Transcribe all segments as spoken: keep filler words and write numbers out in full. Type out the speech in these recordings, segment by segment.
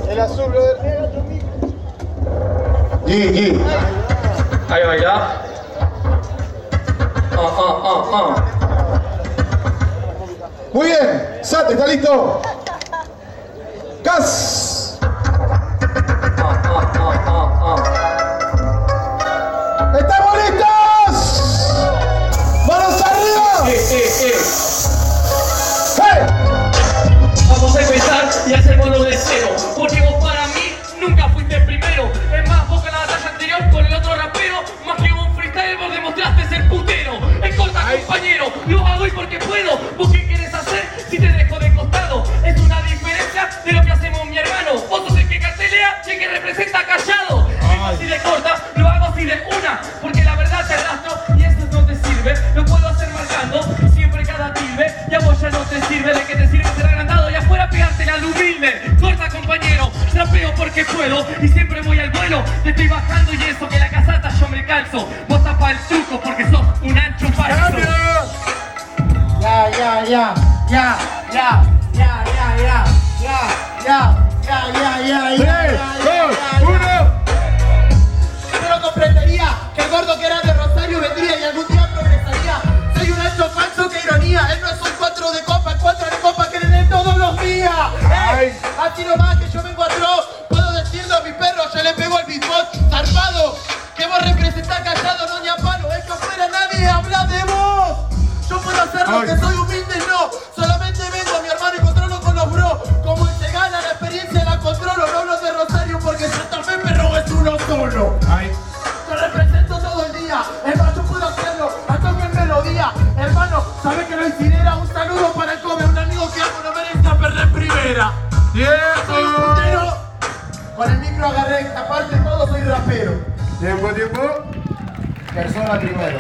El azul, brother. G, G. Ahí va ya. Ah, ah, ah, ah. Muy bien. Sate, ¿está listo? Cas. Ah, ah, ah, ah, ah. ¡Estamos listos! ¡Manos arriba! Eh, eh, eh. ¡Hey! Vamos a empezar y hacémoslo de cero. Porque vos para mí nunca fuiste el primero. Es más, vos en la batalla anterior con el otro rapero, más que un freestyle vos demostraste ser putero. Es corta, compañero, lo hago y porque puedo. ¿Vos qué querés hacer si te dejo de costado? Es una diferencia de lo que hacemos mi hermano. Vos sos el que cartelea y el que representa callado. Es así de corta, lo hago así de una. Porque la verdad te arrastro y esto no te sirve. Lo puedo hacer marcando siempre cada tilde. Y a vos ya no te sirve, de que te sirve ser agrandado y afuera pegarte la humilde. Corta, compañero, rapeo porque puedo y siempre voy al vuelo. Te estoy bajando y eso que la casata yo me calzo. Vos tapa el truco porque sos un ancho falso. Ya, ya, ya, ya, ya, ya, ya, ya, ya, ya, ya, ya, ya, tres, dos, uno. Yo no comprendería que el gordo que era de Rosario vendría y algún día progresaría. Soy un ancho falso, qué ironía. Él no es un cuatro de copa, el cuatro de copa que le den todos los días. ¡Eh! Así nomás que yo vengo atroz. Puedo decirlo a mi perro, yo le pego al beatbox zarpado. Que vos representás callado, no ni a palo. Es que afuera nadie habla de vos. Yo puedo hacer lo que soy humilde, no. Solamente vengo a mi hermano y controlo con los bros. Como él se gana la experiencia, la controlo. No hablo de Rosario porque Santa Fe, pero es uno solo. Ay. Te represento todo el día. Hermano, yo puedo hacerlo. Hasta en melodía. Hermano, ¿sabes que no incinera? Un saludo para el Kobe, un amigo que amo, no merece a perder primera. Soy un puntero. Con el micro agarré, aparte de todo soy rapero. Tiempo, tiempo. Persona primero.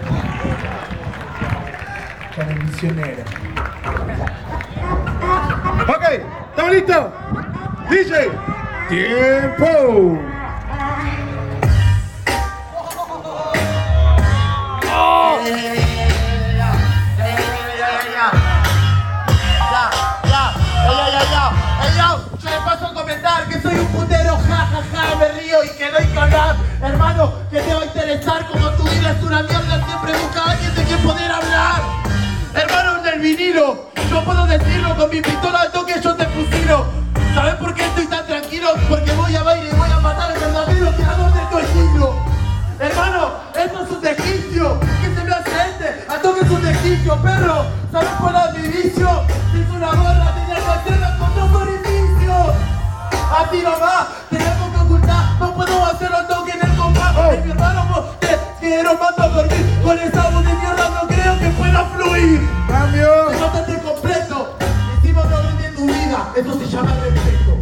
Con el misionero. Ok, ¿estamos listos? D J. Tiempo. Yo le paso a comentar que soy un putero, ja, ja, ja, me río y que doy cagar. Hermano, que te va a interesar como tu vida es una mierda, siempre busca a alguien de quien poder hablar. Hermano, en el vinilo, yo puedo decirlo, con mi pistola al toque yo te fusilo. ¿Sabes por qué estoy tan tranquilo? Porque voy a bailar y voy a matar al verdadero creador de tu estilo. Hermano, esto es un desquicio. ¿Qué se me hace este? A toque es un desquicio, perro. ¿Sabes cuál es mi vicio? Si es una gorra, tenía que hacerla con dos orificios. Así nomás, tenemos que ocultar. No puedo hacerlo al toque en el compás. Oh. Mi hermano, vos te quiero mando a dormir. Con esa voz de mierda no creo que pueda fluir. Cambio. Te notaste completo. Encima no vendí en tu vida. Eso se llama respeto.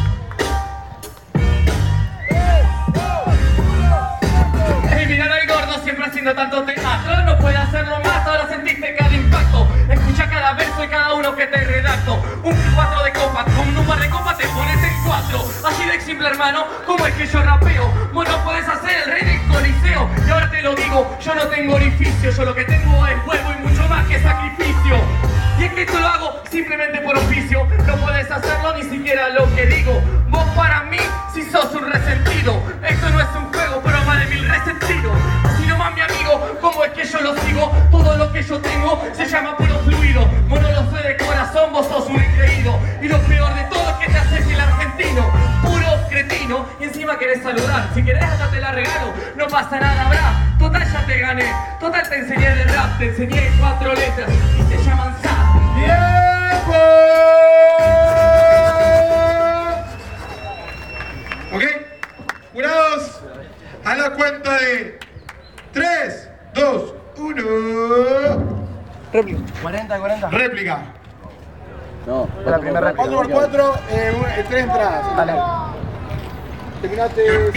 Mirar al gordo siempre haciendo tanto teatro. No puede hacerlo más, ahora sentiste cada impacto. Escucha cada verso y cada uno que te redacto. Un cuatro de copa, con un par de copas te pones en cuatro. Así de simple, hermano, como es que yo rapeo. Vos no podés hacer el rey del coliseo. Y ahora te lo digo, yo no tengo orificio. Yo lo que tengo es huevo y mucho más que sacrificio. Y es que esto lo hago simplemente por oficio. No puedes hacerlo ni siquiera lo que digo. Vos para mí, si sos un resentido. Esto no es un juego, pero más de mil resentidos. Así nomás, mi amigo, ¿cómo es que yo lo sigo? Todo lo que yo tengo se llama puro fluido. Vos no lo sé de corazón, vos sos un increído. Y lo peor de todo es que te haces el argentino. Puro cretino, y encima querés saludar. Si querés hasta te la regalo, no pasa nada, habrá. Total ya te gané, total te enseñé de rap. Te enseñé cuatro letras y se llaman S A P. ¡Tiempo! Ok, jurados, a la cuenta de tres, dos, uno. Réplica. cuarenta, cuarenta. Réplica. No, la primera réplica. cuatro por cuatro, eh, tres entradas. Dale. Terminaste.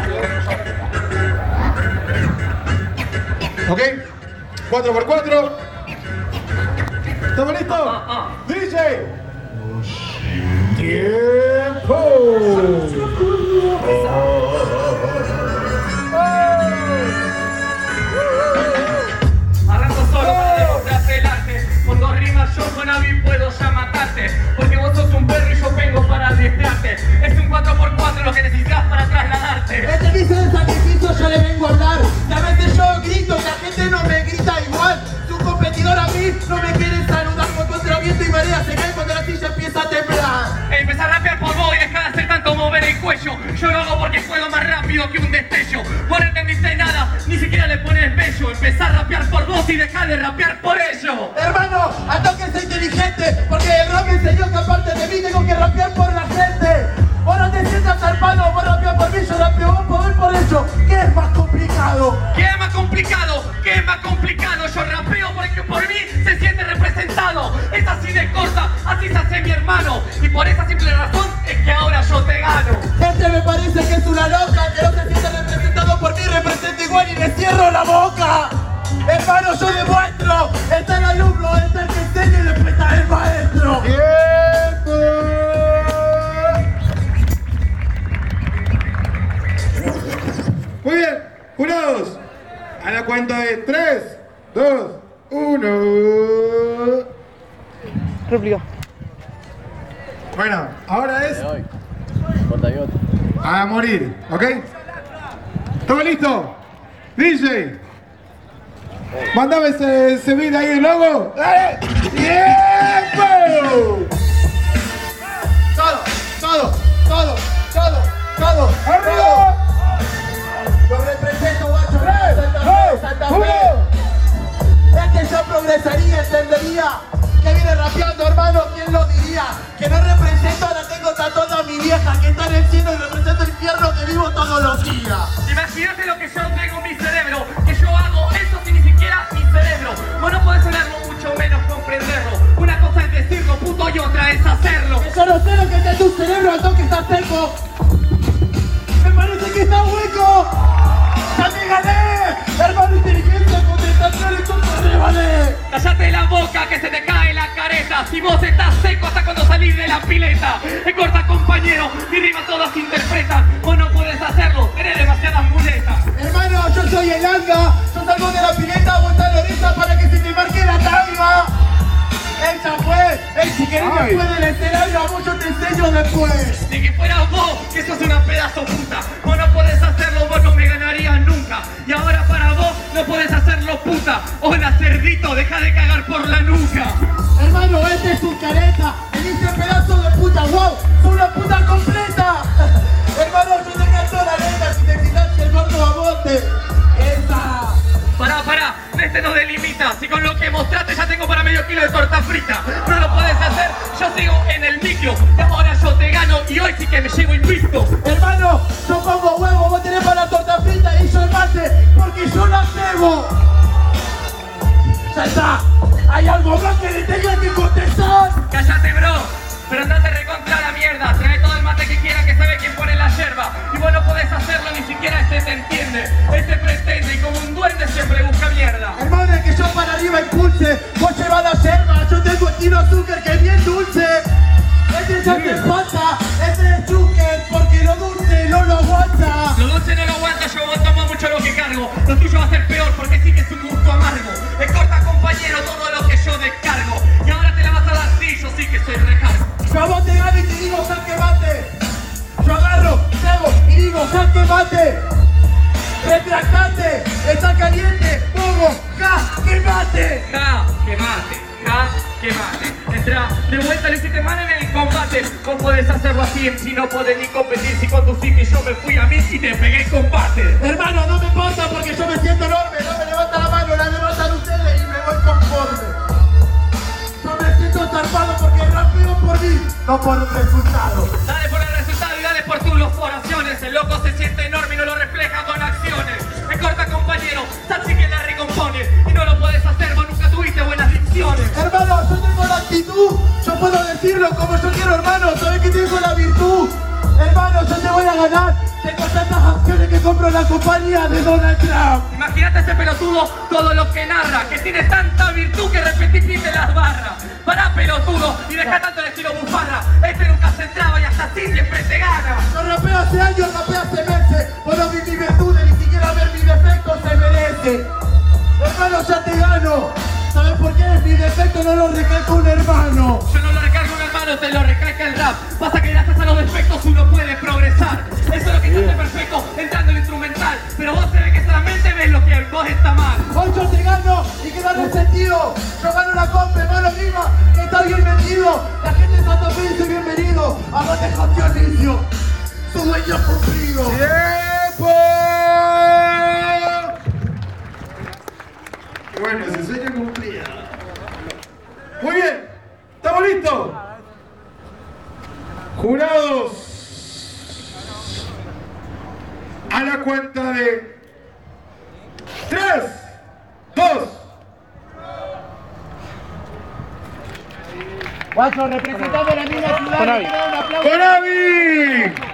Ok, cuatro por cuatro. ¿Estamos listos? Ah, ah. D J. Tiempo. Arranco solo para demostrarte el arte. Con dos rimas yo con Avi puedo ya matarte. Porque vos sos un perro y yo vengo para adiestrarte. Es cuello. Yo lo hago porque juego más rápido que un destello. Vos no entendiste nada, ni siquiera le pones bello. Empezá a rapear por vos y dejá de rapear por ello. Hermano, a toque soy inteligente, porque el rap me enseñó que aparte de mí tengo que rapear por la gente. Vos no te sientas zarpado, vos rapeas por mí, yo rapeo vos por, por ello. ¿Qué es más complicado? ¿Qué es más complicado? ¿Qué es más complicado? Yo rapeo porque por mí se siente representado. Es así de corta, así se hace mi hermano. Y por esa simple razón es que ahora yo te gano. Este me parece que es una loca, que no se siente representado por mí, representa igual y le cierro la boca. Hermano, yo demuestro, está el alumno, está el que enseña y después está el maestro. ¡Tiempo! Muy bien, jurados. A la cuenta de tres, dos, uno. Réplica. Bueno, ahora es a morir, ¿ok? ¿Todo listo? D J, mándame ese, ese beat ahí el logo. ¡Dale! ¡Tiempo! Todo, todo, todo, todo, todo. ¡Arriba! Lo represento, guacho. Santa Fe, Santa uno. Fe. Este yo progresaría, entendería. Que viene rapeando, hermano, ¿quién lo diría? Que no represento, la tengo tatuada a mi vieja, que está en el cielo y represento el infierno que vivo todos los días. Imagínate lo que yo tengo en mi cerebro, que yo hago eso sin ni siquiera mi cerebro. Vos no podés sonarlo, mucho menos comprenderlo. Una cosa es decirlo, puto, y otra es hacerlo. Yo no sé lo que está en tu cerebro, al toque está seco. Me parece que está hueco. ¡Ya te gané! Hermano, inteligencia, contestación y todo te vale. Cállate la boca que se te cae la careta. Si vos estás seco hasta cuando salís de la pileta. En corta, compañero, mi rima todas interpretan. Vos no podés hacerlo, tenés demasiadas muletas. Hermano, yo soy el anga. Yo salgo de la pileta, vuelta a la orilla para que se te marque la tanga. Ella fue. Ey, si querés Ay. después del escenario, a vos yo te enseño después. Ni que fueras vos, que sos una pedazo puta. Vos no podés hacerlo, vos no me ganarías nunca. Y ahora para vos no podés hacerlo puta. Hola cerdito, deja de cagar por la nuca. Hermano, este es un careta. Me dice pedazo de puta, wow, soy una puta completa. Hermano, yo te canto la letra, si te fijas que el gordo babote. Esa. Pará, pará, este no delimita. Si con lo que mostraste ya tengo para medio kilo de torta frita. No lo podés hacer, yo sigo en el micro. Y ahora yo te gano y hoy sí que me llevo invicto. Hermano, yo pongo huevo, vos tenés para la torta frita y yo el mate, porque yo la cebo. Ya está. ¿Hay algo más que le tenga que contestar? Cállate, bro, pero andate recontra la mierda. Trae todo el mate que quiera, que sabe quién pone la yerba. Y vos no podés hacerlo, ni siquiera este te entiende. Este pretende y como un duende siempre busca mierda. Hermano, es que yo para arriba impulse, vos llevas la yerba, yo tengo estilo azúcar que es bien dulce. Este ya te falta, este es chucker, porque lo dulce no lo aguanta. Lo dulce no lo aguanta, yo tomo mucho lo que cargo. Lo tuyo va a ser peor porque sí que es un gusto amargo. Es corta, compañero, todo lo que yo descargo. Y ahora te la vas a dar, sí, yo sí que soy recargo. Yo a vos te gano y te digo jaque mate. Yo agarro, cebo y digo jaque mate. Retractate, está caliente, pongo jaque mate. Ja, que mate, ja, que mate. Entra de vuelta, le hiciste mal en el combate. Vos podés hacerlo así, si no podés ni competir. Si conduciste y yo me fui a mí y te pegué en combate. Hermano, no me importa porque yo me siento enorme. No me levanta la mano, la levantan ustedes y me voy conforme. Yo me siento zarpado porque rapeo por mí, no por un resultado. Dale por el resultado y dale por tus oraciones. El loco se siente enorme y no lo refleja con acciones. Me corta, compañero, Sachi que la recompone. Y no lo podés hacer, vos nunca tuviste buenas dicciones. Hermano, yo tengo la actitud, yo puedo decirlo como yo quiero, hermano. Sabes que tengo la virtud. Hermano, yo te voy a ganar. Tengo tantas acciones que compro la compañía de Donald Trump. Imagínate ese pelotudo, todo lo que narra, que tiene tanta virtud que repetiste las barras. Pará, pelotudo, y deja tanto el estilo bufarra. Este nunca se entraba y hasta así siempre te gana. Yo rapeo hace años, rapeo hace meses. Vos no vi mis virtudes, ni siquiera ver mis defectos se merece. Hermano, ya te gano. ¿Sabes por qué? Mi defecto no lo recalca un hermano. Yo no lo recargo un hermano, te lo recalca el rap. Pasa que gracias a los defectos uno puede progresar. Eso es lo que te hace perfecto entrando en el instrumental. Pero vos se ve que solamente ves lo que en vos está mal. Hoy yo te gano y queda resentido. Yo gano la compra, hermano, rima, que está bien vendido. La gente de Santa Fe dice bienvenido. A vos te jodió el inicio. tu dueño cumplido. ¡Tiempo! Bueno, ese sueño cumplido. Muy bien, ¿estamos listos? Jurados, a la cuenta de tres, dos. Guacho, representando a la misma ciudad, Conavi. le quiero dar un aplauso. ¡Conavi!